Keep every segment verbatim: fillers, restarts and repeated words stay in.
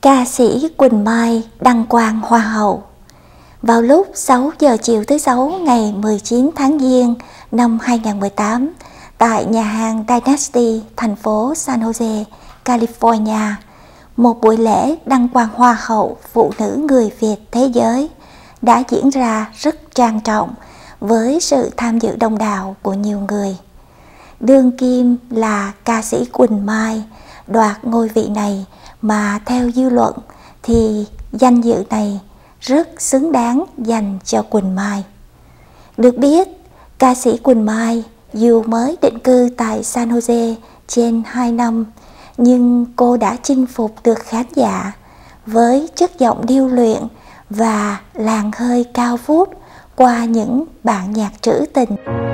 Ca sĩ Quỳnh Mai đăng quang Hoa hậu. Vào lúc sáu giờ chiều thứ Sáu ngày mười chín tháng Giêng năm hai nghìn không trăm mười tám, tại nhà hàng Dynasty, thành phố San Jose, California, một buổi lễ đăng quang Hoa hậu phụ nữ người Việt thế giới đã diễn ra rất trang trọng với sự tham dự đông đảo của nhiều người. Đương kim là ca sĩ Quỳnh Mai đoạt ngôi vị này, mà theo dư luận thì danh dự này rất xứng đáng dành cho Quỳnh Mai. Được biết, ca sĩ Quỳnh Mai dù mới định cư tại San Jose trên hai năm, nhưng cô đã chinh phục được khán giả với chất giọng điêu luyện và làn hơi cao vút qua những bản nhạc trữ tình.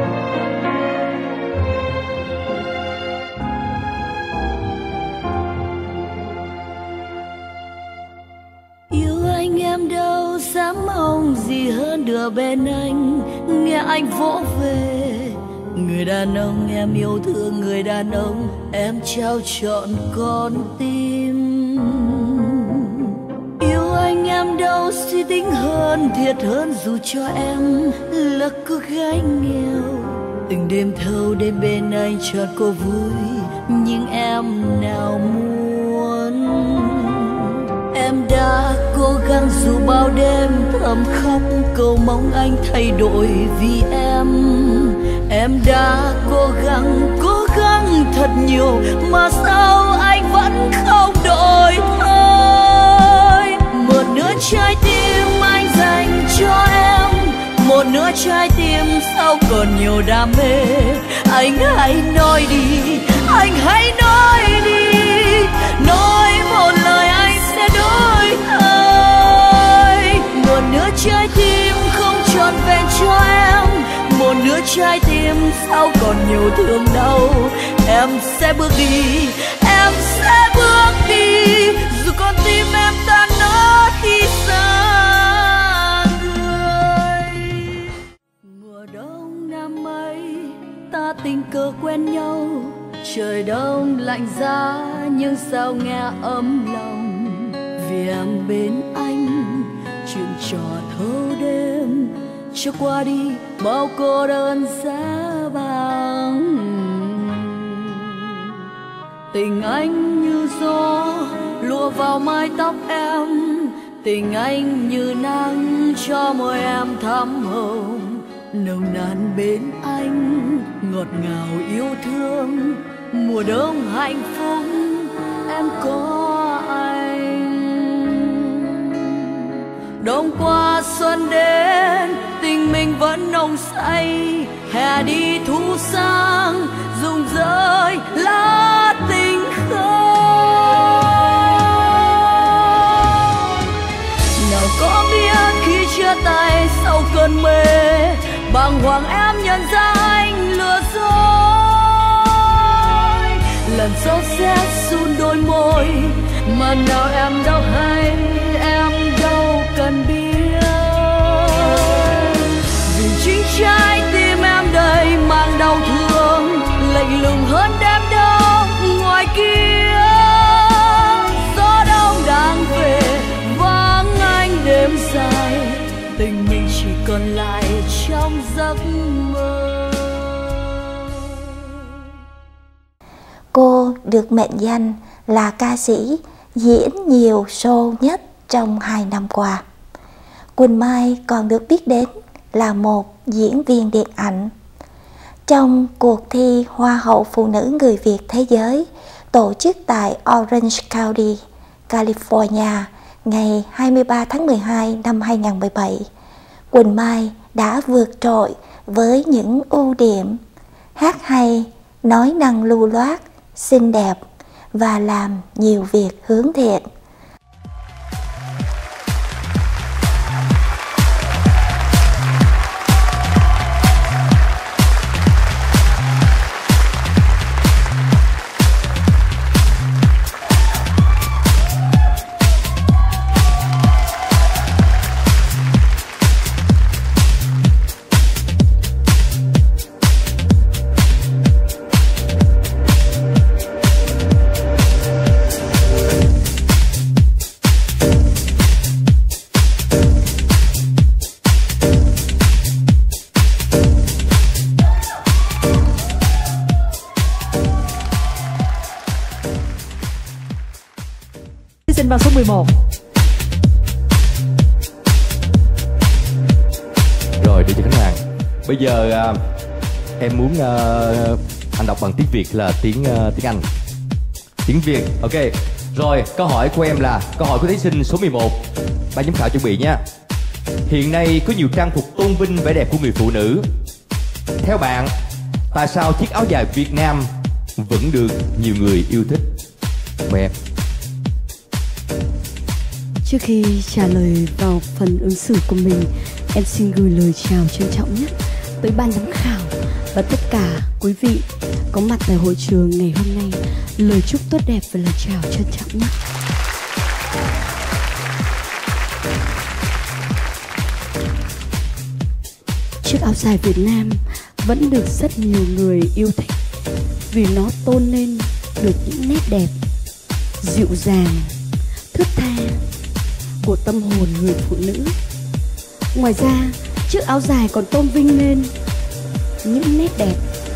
Yêu anh em đâu dám mong gì hơn được bên anh, nghe anh vỗ về. Người đàn ông em yêu thương, người đàn ông em trao trọn con tim. Yêu anh em đâu suy tính hơn, thiệt hơn dù cho em là cô gái nghèo. Từng đêm thâu đêm bên anh cho cô vui, nhưng em nào muốn. Em đã cố gắng dù bao đêm thầm khóc cầu mong anh thay đổi vì em. Em đã cố gắng, cố gắng thật nhiều mà sao anh vẫn không đổi thôi. Một nửa trái tim anh dành cho em, một nửa trái tim sao còn nhiều đam mê. Anh hãy nói đi, anh hãy nói đi, nói một lời anh sẽ đổi thay. Một nửa trái tim không trọn vẹn cho em, một nửa trái tim sao còn nhiều thương đau. Em sẽ bước đi, em sẽ bước đi, dù con tim em tan nát khi xa người. Mùa đông năm ấy ta tình cờ quen nhau, trời đông lạnh giá nhưng sao nghe ấm lòng. Vì em bên anh chuyện trò thâu đêm, cho qua đi bao cô đơn giá băng. Tình anh như gió lùa vào mái tóc em, tình anh như nắng cho môi em thắm hồng. Nồng nàn bên anh ngọt ngào yêu thương, mùa đông hạnh phúc em có anh. Đông qua xuân đến tình mình vẫn nồng say, hè đi thu sang rụng rơi lá tình không. Nào có biết khi chia tay sau cơn mê, bàng hoàng em nhận ra anh lừa dối. Lần sau sẽ run đôi môi, mà nào em đâu hay, em đâu cần biết. Vì chính trái tim em đầy mang đau thương, lạnh lùng hơn đêm đông ngoài kia. Gió đông đang về vắng anh đêm dài, tình mình chỉ còn lại trong giấc mơ. Cô được mệnh danh là ca sĩ diễn nhiều show nhất trong hai năm qua. Quỳnh Mai còn được biết đến là một diễn viên điện ảnh. Trong cuộc thi Hoa hậu phụ nữ người Việt thế giới tổ chức tại Orange County, California ngày hai mươi ba tháng mười hai năm hai nghìn không trăm mười bảy, Quỳnh Mai đã vượt trội với những ưu điểm hát hay, nói năng lưu loát, xinh đẹp và làm nhiều việc hướng thiện. xin vào số mười một. Rồi đi cho khách hàng. Bây giờ uh, em muốn uh, anh đọc bằng tiếng Việt là tiếng uh, tiếng Anh. Tiếng Việt, ok. Rồi, câu hỏi của em là câu hỏi của thí sinh số mười một. Ban giám khảo chuẩn bị nha. Hiện nay có nhiều trang phục tôn vinh vẻ đẹp của người phụ nữ. Theo bạn, tại sao chiếc áo dài Việt Nam vẫn được nhiều người yêu thích? Mời em. Trước khi trả lời vào phần ứng xử của mình, em xin gửi lời chào trân trọng nhất tới ban giám khảo và tất cả quý vị có mặt tại hội trường ngày hôm nay. Lời chúc tốt đẹp và lời chào trân trọng nhất. Chiếc áo dài Việt Nam vẫn được rất nhiều người yêu thích vì nó tôn lên được những nét đẹp, dịu dàng, thướt tha của tâm hồn người phụ nữ. Ngoài ra, chiếc áo dài còn tôn vinh lên những nét đẹp,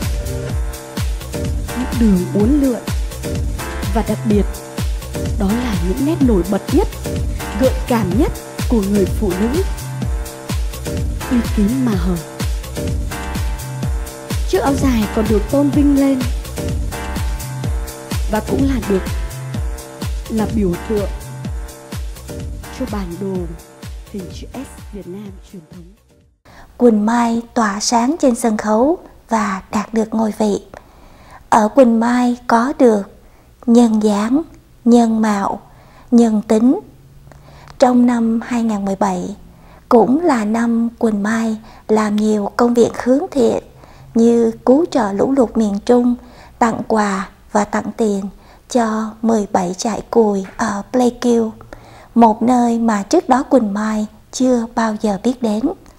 những đường uốn lượn và đặc biệt đó là những nét nổi bật nhất, gợi cảm nhất của người phụ nữ uy tín mà hở. Chiếc áo dài còn được tôn vinh lên và cũng là được là biểu tượng cho bản đồ hình chữ S Việt Nam truyền thống. Quỳnh Mai tỏa sáng trên sân khấu và đạt được ngôi vị. Ở Quỳnh Mai có được nhân dáng, nhân mạo, nhân tính. Trong năm hai không một bảy cũng là năm Quỳnh Mai làm nhiều công việc hướng thiện như cứu trợ lũ lụt miền Trung, tặng quà và tặng tiền cho mười bảy trại cùi ở Pleiku, một nơi mà trước đó Quỳnh Mai chưa bao giờ biết đến.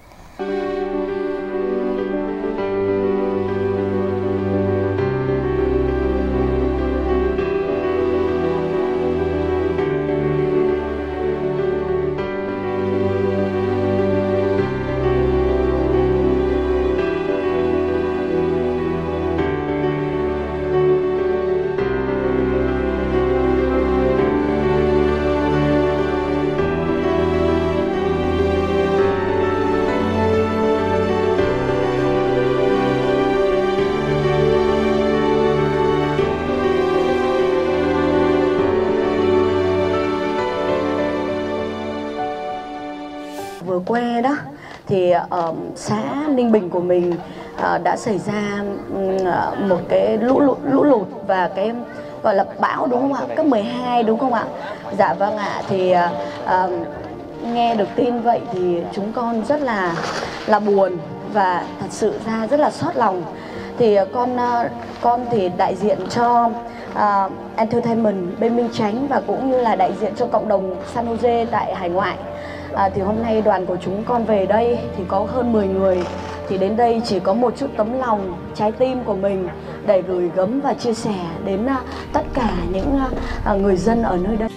Vừa qua đó thì ở xã Ninh Bình của mình uh, đã xảy ra um, một cái lũ lụt, lũ lụt và cái gọi là bão đúng không ạ? Cấp mười hai đúng không ạ? Dạ vâng ạ. Thì uh, uh, nghe được tin vậy thì chúng con rất là là buồn và thật sự ra rất là xót lòng. Thì uh, con uh, con thì đại diện cho uh, Entertainment bên Minh Chánh và cũng như là đại diện cho cộng đồng San Jose tại hải ngoại. À, thì hôm nay đoàn của chúng con về đây thì có hơn mười người. Thì đến đây chỉ có một chút tấm lòng, trái tim của mình để gửi gắm và chia sẻ đến uh, tất cả những uh, người dân ở nơi đây.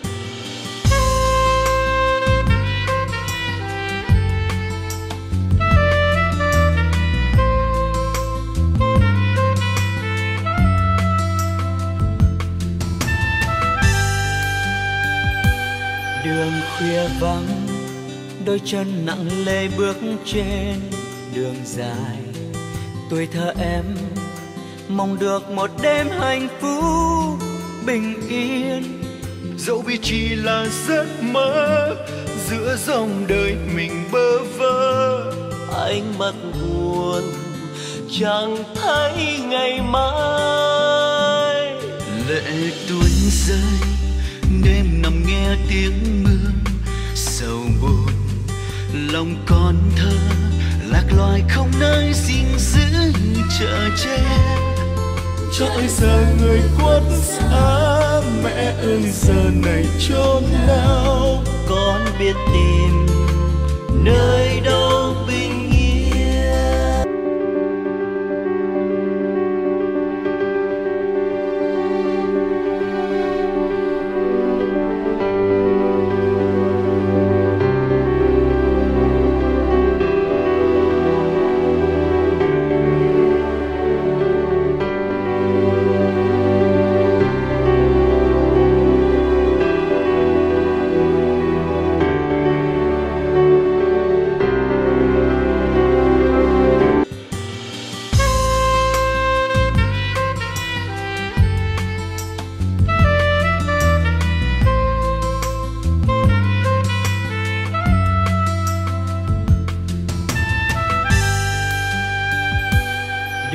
Đường khuya vắng, đôi chân nặng lê bước trên đường dài. Tuổi thơ em mong được một đêm hạnh phúc bình yên, dẫu biết chỉ là giấc mơ giữa dòng đời mình bơ vơ. Ánh mắt buồn chẳng thấy ngày mai, lệ tuôn rơi đêm nằm nghe tiếng mưa sầu buồn. Lòng con thơ lạc loài không nơi gìn giữ chở che. Trôi giờ người khuất xa, mẹ ơi giờ này chốn nào? con biết tìm nơi đâu bình yên.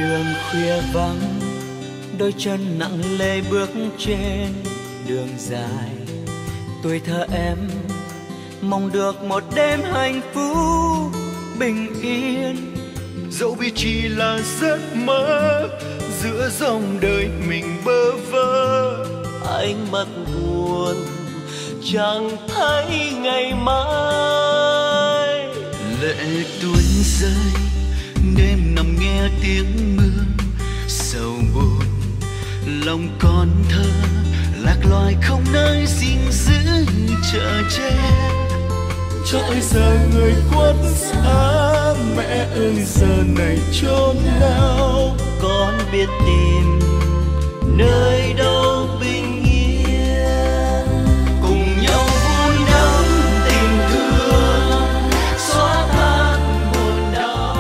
đường khuya vắng, đôi chân nặng lê bước trên đường dài. Tuổi thơ em mong được một đêm hạnh phúc bình yên, dẫu biết chỉ là giấc mơ giữa dòng đời mình bơ vơ. Ánh mắt buồn chẳng thấy ngày mai, lệ tuôn rơi đêm nằm nghe tiếng mưa sầu buồn. Lòng con thơ lạc loài không nơi xin giữ chở che. Trôi giờ người khuất xa, mẹ ơi giờ này chốn nào? Con biết tìm nơi đâu bình yên, cùng nhau vun đắp tình thương, xóa tan buồn đau.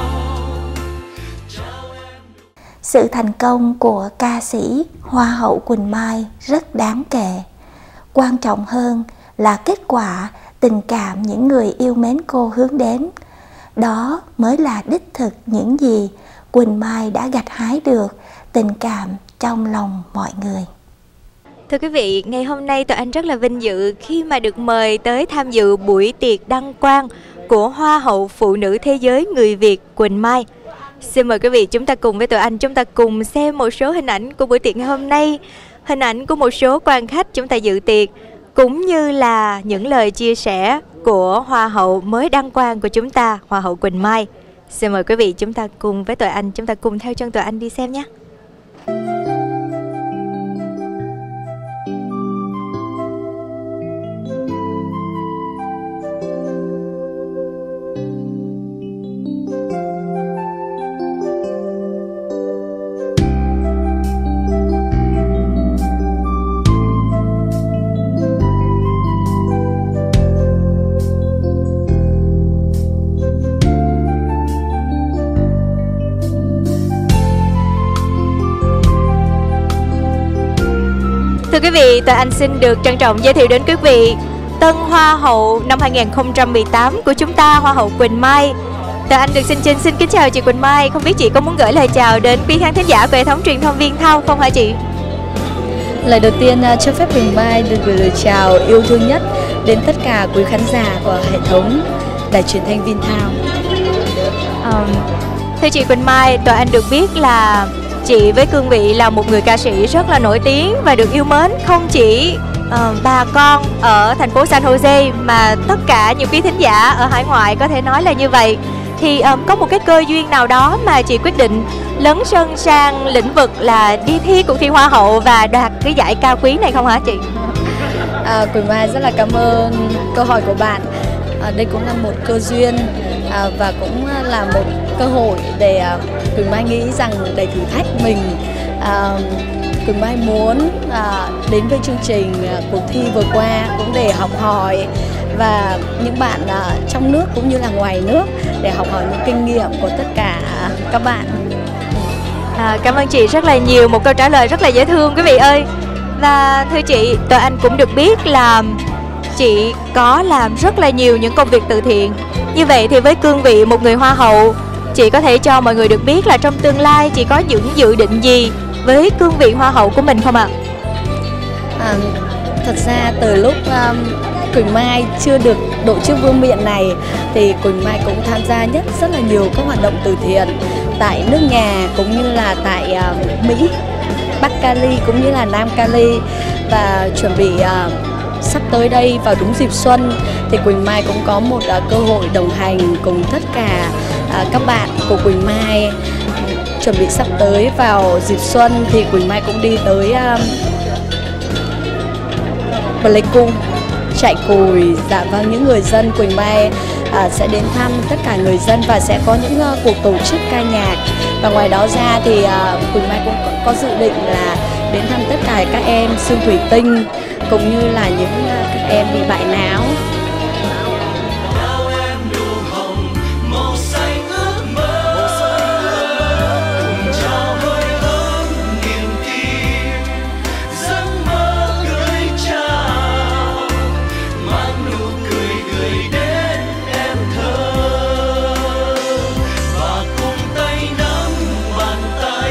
Sự thành công của ca sĩ Hoa hậu Quỳnh Mai rất đáng kể. Quan trọng hơn là kết quả tình cảm những người yêu mến cô hướng đến. Đó mới là đích thực những gì Quỳnh Mai đã gặt hái được, tình cảm trong lòng mọi người. Thưa quý vị, ngày hôm nay tụi anh rất là vinh dự khi mà được mời tới tham dự buổi tiệc đăng quang của Hoa hậu Phụ nữ Thế giới người Việt Quỳnh Mai. Xin mời quý vị chúng ta cùng với tụi anh chúng ta cùng xem một số hình ảnh của buổi tiệc ngày hôm nay, hình ảnh của một số quan khách chúng ta dự tiệc, cũng như là những lời chia sẻ của Hoa hậu mới đăng quang của chúng ta, Hoa hậu Quỳnh Mai. Xin mời quý vị chúng ta cùng với tụi anh, chúng ta cùng theo chân tụi anh đi xem nhé. Thưa quý vị, tụi anh xin được trân trọng giới thiệu đến quý vị tân Hoa hậu năm hai nghìn không trăm mười tám của chúng ta, Hoa hậu Quỳnh Mai. Tụi anh được xin xin, xin kính chào chị Quỳnh Mai. Không biết chị có muốn gửi lời chào đến quý khán thính giả của hệ thống truyền thông Viên Thao không hả chị? Lời đầu tiên cho phép Quỳnh Mai được gửi lời chào yêu thương nhất đến tất cả quý khán giả của hệ thống đài truyền thanh Viên Thao. Um, thưa chị Quỳnh Mai, tụi anh được biết là chị với cương vị là một người ca sĩ rất là nổi tiếng và được yêu mến không chỉ uh, bà con ở thành phố San Jose mà tất cả những quý thính giả ở hải ngoại, có thể nói là như vậy. Thì um, có một cái cơ duyên nào đó mà chị quyết định lấn sân sang lĩnh vực là đi thi cuộc thi Hoa hậu và đoạt cái giải cao quý này không hả chị? À, Quỳnh Mai rất là cảm ơn câu hỏi của bạn. À, đây cũng là một cơ duyên à, và cũng là một cơ hội để à, Quỳnh Mai nghĩ rằng để thử thách mình. À, Quỳnh Mai muốn à, đến với chương trình à, cuộc thi vừa qua cũng để học hỏi và những bạn à, trong nước cũng như là ngoài nước để học hỏi những kinh nghiệm của tất cả các bạn. À, cảm ơn chị rất là nhiều, một câu trả lời rất là dễ thương quý vị ơi. Và thưa chị, tụi anh cũng được biết là chị có làm rất là nhiều những công việc từ thiện. Như vậy thì với cương vị một người Hoa hậu, chị có thể cho mọi người được biết là trong tương lai chị có những dự định gì với cương vị Hoa hậu của mình không ạ? À, thật ra từ lúc um, Quỳnh Mai chưa được đội chức vương miện này thì Quỳnh Mai cũng tham gia nhất rất là nhiều các hoạt động từ thiện tại nước nhà cũng như là tại uh, Mỹ, Bắc Cali cũng như là Nam Cali. Và chuẩn bị uh, sắp tới đây vào đúng dịp xuân thì Quỳnh Mai cũng có một uh, cơ hội đồng hành cùng tất cả uh, các bạn của Quỳnh Mai. Chuẩn bị sắp tới vào dịp xuân thì Quỳnh Mai cũng đi tới uh, Pleiku, chạy cùi. Dạ vâng, những người dân Quỳnh Mai à, sẽ đến thăm tất cả người dân và sẽ có những uh, cuộc tổ chức ca nhạc. Và ngoài đó ra thì uh, Quỳnh Mai cũng có, có dự định là đến thăm tất cả các em xương thủy tinh cũng như là những uh, các em bị bại não. Và cùng tay nắm bàn tay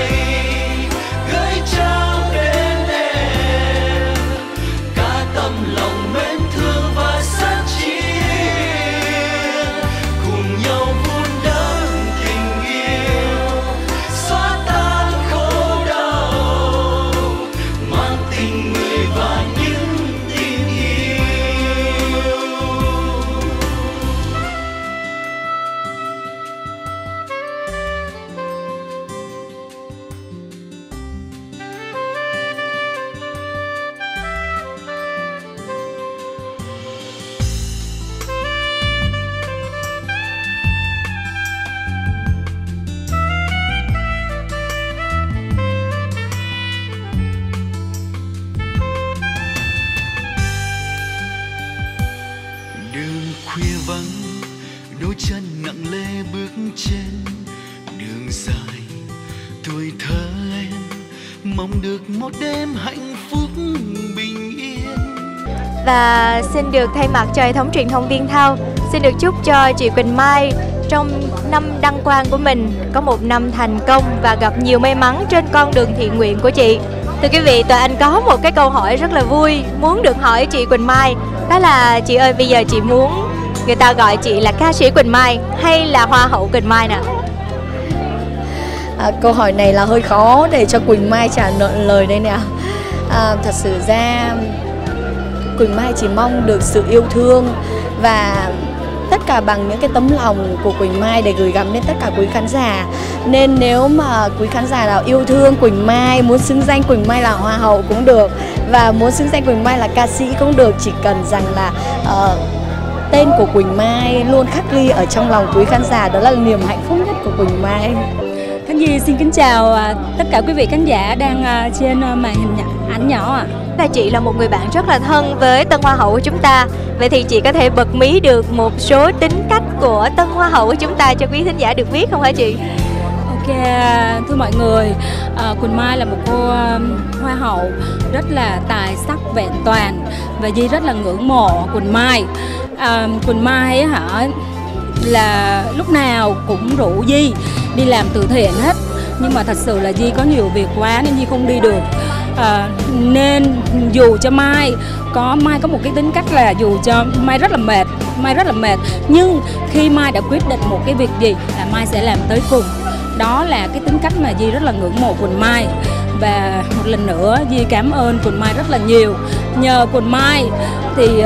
thơ em mong được một đêm hạnh phúc bình yên. Và xin được thay mặt cho hệ thống truyền thông Viên Thao, xin được chúc cho chị Quỳnh Mai trong năm đăng quang của mình có một năm thành công và gặp nhiều may mắn trên con đường thiện nguyện của chị. Thưa quý vị, Tụi Anh có một cái câu hỏi rất là vui muốn được hỏi chị Quỳnh Mai. Đó là chị ơi, bây giờ chị muốn người ta gọi chị là ca sĩ Quỳnh Mai hay là Hoa hậu Quỳnh Mai nè? À, câu hỏi này là hơi khó để cho Quỳnh Mai trả lời đây nè. À, thật sự ra Quỳnh Mai chỉ mong được sự yêu thương và tất cả bằng những cái tấm lòng của Quỳnh Mai để gửi gắm đến tất cả quý khán giả. Nên nếu mà quý khán giả nào yêu thương Quỳnh Mai, muốn xưng danh Quỳnh Mai là Hoa hậu cũng được, và muốn xưng danh Quỳnh Mai là ca sĩ cũng được, chỉ cần rằng là uh, tên của Quỳnh Mai luôn khắc ghi ở trong lòng quý khán giả, đó là niềm hạnh phúc nhất của Quỳnh Mai. Khánh Duy xin kính chào tất cả quý vị khán giả đang trên màn hình ảnh nhỏ ạ. Và chị là một người bạn rất là thân với Tân Hoa hậu của chúng ta. Vậy thì chị có thể bật mí được một số tính cách của Tân Hoa hậu của chúng ta cho quý khán giả được biết không hả chị? Ok, thưa mọi người, à, Quỳnh Mai là một cô um, Hoa hậu rất là tài sắc vẹn toàn và Di rất là ngưỡng mộ Quỳnh Mai. À, Quỳnh Mai ấy, hả là lúc nào cũng rủ Di đi làm từ thiện hết, nhưng mà thật sự là Di có nhiều việc quá nên Di không đi được. À, nên dù cho Mai có Mai có một cái tính cách là dù cho Mai rất là mệt, Mai rất là mệt, nhưng khi Mai đã quyết định một cái việc gì là Mai sẽ làm tới cùng. Đó là cái tính cách mà Di rất là ngưỡng mộ Quỳnh Mai. Và một lần nữa Di cảm ơn Quỳnh Mai rất là nhiều. Nhờ Quỳnh Mai thì uh,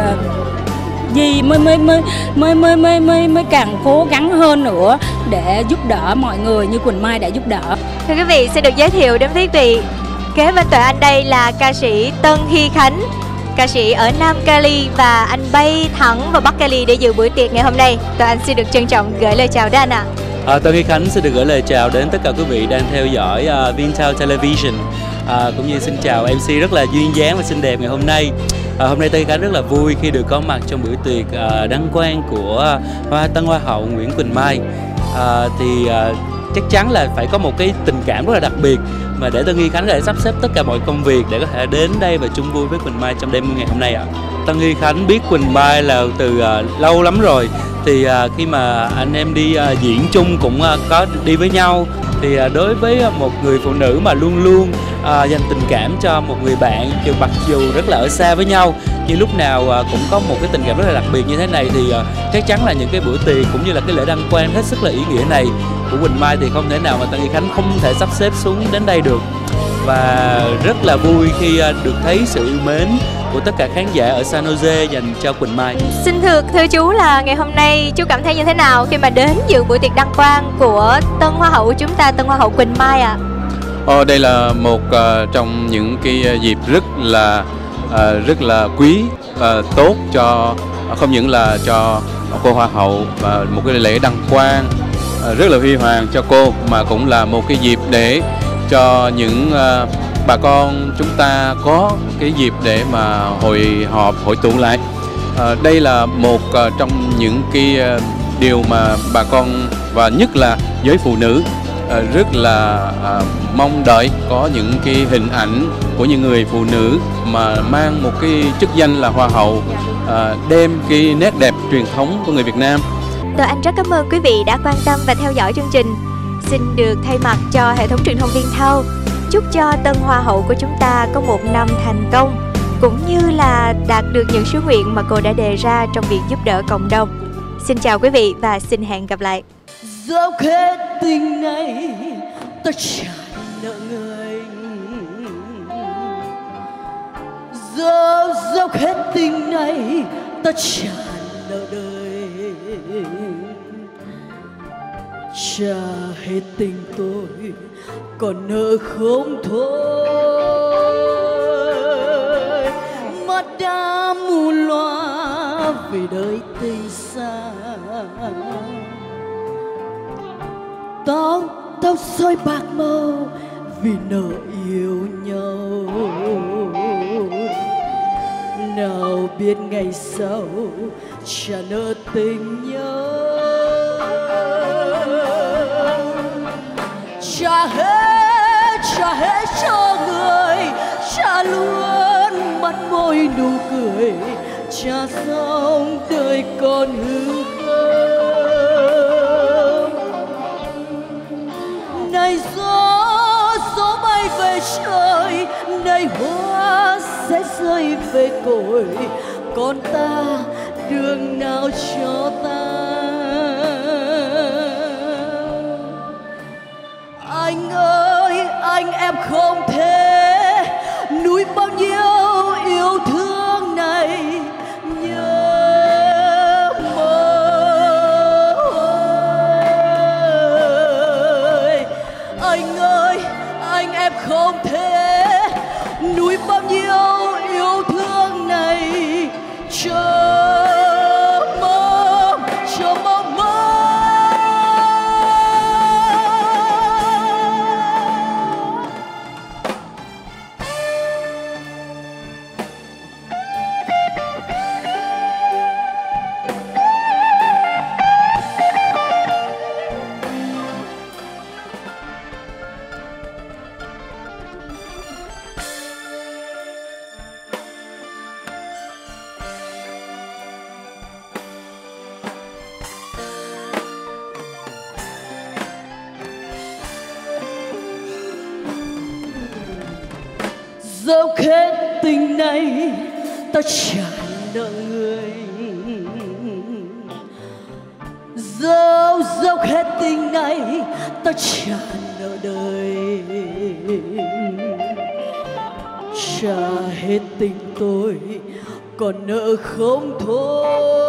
Di mới mới mới mới mới mới mới mới càng cố gắng hơn nữa để giúp đỡ mọi người như Quỳnh Mai đã giúp đỡ. Thưa quý vị, xin được giới thiệu đến quý vị, kế bên Tụi Anh đây là ca sĩ Tân Hy Khánh, ca sĩ ở Nam Cali, và anh bay thẳng vào Bắc Cali để dự buổi tiệc ngày hôm nay. Tụi Anh xin được trân trọng gửi lời chào đến anh ạ. À, Tân Hy Khánh xin được gửi lời chào đến tất cả quý vị đang theo dõi uh, Viên Thao Television, à, cũng như xin chào em xê rất là duyên dáng và xinh đẹp ngày hôm nay. À, hôm nay Tân Hy Khánh rất là vui khi được có mặt trong buổi tiệc uh, đăng quang của Hoa Tân Hoa hậu Nguyễn Quỳnh Mai. À, thì uh, chắc chắn là phải có một cái tình cảm rất là đặc biệt mà để Tân Hy Khánh có thể sắp xếp tất cả mọi công việc để có thể đến đây và chung vui với Quỳnh Mai trong đêm ngày hôm nay ạ. À. Tân Hy Khánh biết Quỳnh Mai là từ uh, lâu lắm rồi. Thì uh, khi mà anh em đi uh, diễn chung cũng uh, có đi với nhau, thì uh, đối với uh, một người phụ nữ mà luôn luôn uh, dành tình cảm cho một người bạn, dù mặc dù rất là ở xa với nhau, nhưng lúc nào uh, cũng có một cái tình cảm rất là đặc biệt như thế này, thì uh, chắc chắn là những cái bữa tiệc cũng như là cái lễ đăng quang hết sức là ý nghĩa này của Quỳnh Mai thì không thể nào mà Tân Hy Khánh không thể sắp xếp xuống đến đây được. Và rất là vui khi uh, được thấy sự yêu mến của tất cả khán giả ở San Jose dành cho Quỳnh Mai. Xin thưa, thưa chú là ngày hôm nay chú cảm thấy như thế nào khi mà đến dự buổi tiệc đăng quang của Tân Hoa hậu của chúng ta, Tân Hoa hậu Quỳnh Mai ạ? À? Ờ, đây là một uh, trong những cái dịp rất là uh, rất là quý và uh, tốt cho uh, không những là cho cô Hoa hậu và một cái lễ đăng quang uh, rất là huy hoàng cho cô, mà cũng là một cái dịp để cho những uh, bà con chúng ta có cái dịp để mà hội họp, hội tụ lại. À, đây là một uh, trong những cái uh, điều mà bà con và nhất là giới phụ nữ uh, rất là uh, mong đợi có những cái hình ảnh của những người phụ nữ mà mang một cái chức danh là Hoa hậu, uh, đem cái nét đẹp truyền thống của người Việt Nam. Tụi Anh rất cảm ơn quý vị đã quan tâm và theo dõi chương trình. Xin được thay mặt cho hệ thống truyền thông Viên Thao chúc cho Tân Hoa hậu của chúng ta có một năm thành công, cũng như là đạt được những sứ nguyện mà cô đã đề ra trong việc giúp đỡ cộng đồng. Xin chào quý vị và xin hẹn gặp lại. Dẫu hết tình này ta trả nợ người, dẫu dẫu hết tình này ta trả nợ đời, trả hết tình tôi còn nợ không thôi, mắt đã mù loa vì đời tình xa, tóc tóc rối bạc màu vì nợ yêu nhau, nào biết ngày sau trả nợ tình nhau, trả hết trả xong đời còn hư không. Này gió gió bay về trời, này hoa sẽ rơi về cội, còn ta đường nào cho ta. Anh ơi anh em không thể nuối bao nhiêu yêu thương này nhớ mời. Anh ơi anh em không thể nuối bao nhiêu yêu thương này chờ mong chờ mong mơ. Dẫu hết tình này ta trả nợ người, dẫu dẫu hết tình này ta trả nợ đời, trả hết tình tôi còn nợ không thôi.